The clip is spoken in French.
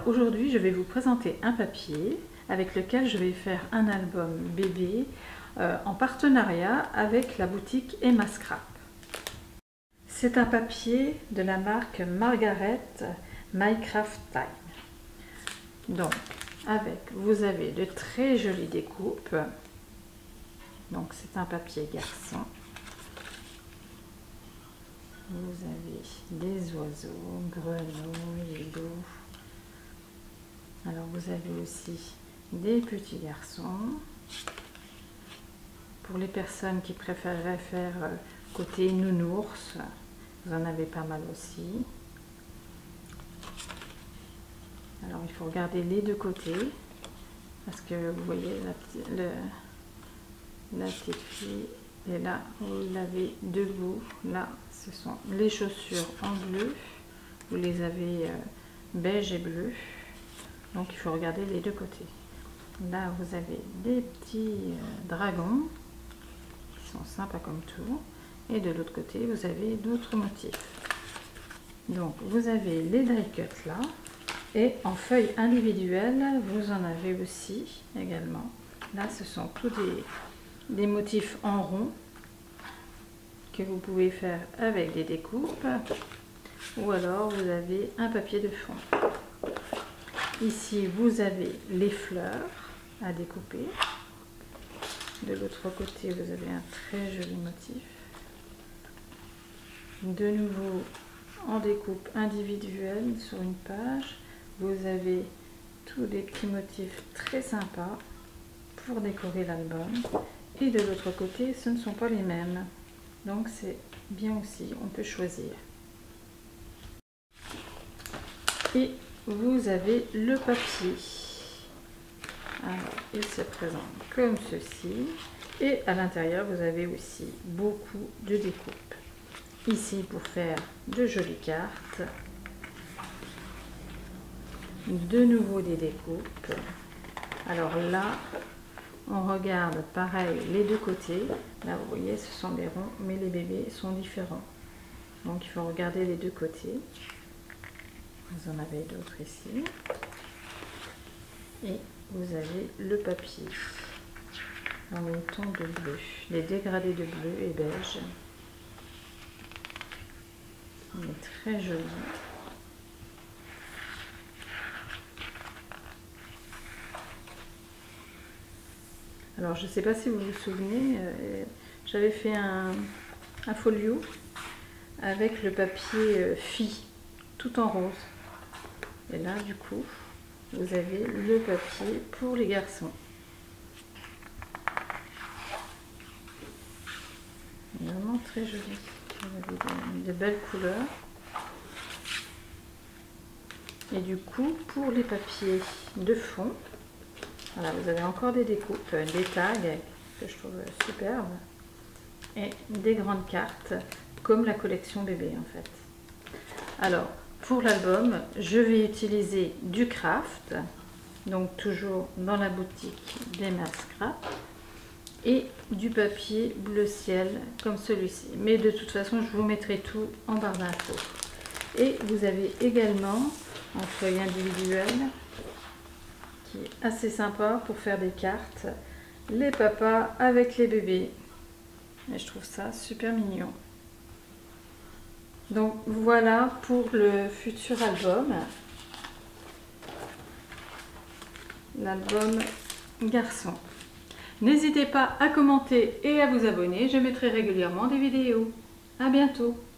aujourd'hui, je vais vous présenter un papier avec lequel je vais faire un album bébé en partenariat avec la boutique Emma Scrap. C'est un papier de la marque Margaret My Craft Time. Donc, vous avez de très jolies découpes. Donc, c'est un papier garçon. Vous avez des oiseaux, grenouilles, loups. Alors, vous avez aussi des petits garçons. Pour les personnes qui préféreraient faire côté nounours, vous en avez pas mal aussi. Alors, il faut regarder les deux côtés, parce que vous voyez la petite fille, et là, vous l'avez debout. Là, ce sont les chaussures en bleu. Vous les avez beige et bleu. Donc, il faut regarder les deux côtés. Là, vous avez des petits dragons qui sont sympas comme tout. Et de l'autre côté, vous avez d'autres motifs. Donc, vous avez les die cuts là. Et en feuilles individuelles, vous en avez aussi également. Là, ce sont tous des motifs en rond que vous pouvez faire avec des découpes. Ou alors, vous avez un papier de fond. Ici, vous avez les fleurs à découper. De l'autre côté, vous avez un très joli motif. De nouveau, en découpe individuelle sur une page, vous avez tous des petits motifs très sympas pour décorer l'album. Et de l'autre côté, ce ne sont pas les mêmes. Donc, c'est bien aussi, on peut choisir. Et vous avez le papier. Alors, il se présente comme ceci. Et à l'intérieur, vous avez aussi beaucoup de découpes. Ici, pour faire de jolies cartes. De nouveau des découpes. Alors là, on regarde pareil les deux côtés. Là, vous voyez, ce sont des ronds, mais les bébés sont différents. Donc, il faut regarder les deux côtés. Vous en avez d'autres ici. Et vous avez le papier dans le ton de bleu. Les dégradés de bleu et beige. Il est très joli. Alors, je ne sais pas si vous vous souvenez, j'avais fait un folio avec le papier fille, tout en rose. Et là, du coup, vous avez le papier pour les garçons. Vraiment très joli. Vous avez de belles couleurs. Et du coup, pour les papiers de fond, voilà, vous avez encore des découpes, des tags que je trouve superbes et des grandes cartes comme la collection bébé en fait. Alors pour l'album, je vais utiliser du craft, donc toujours dans la boutique d'Emma Scrap, et du papier bleu ciel comme celui-ci. Mais de toute façon, je vous mettrai tout en barre d'infos. Et vous avez également en feuille individuelle, qui est assez sympa pour faire des cartes, les papas avec les bébés. Et je trouve ça super mignon. Donc voilà pour le futur album. L'album garçon. N'hésitez pas à commenter et à vous abonner. Je mettrai régulièrement des vidéos. À bientôt.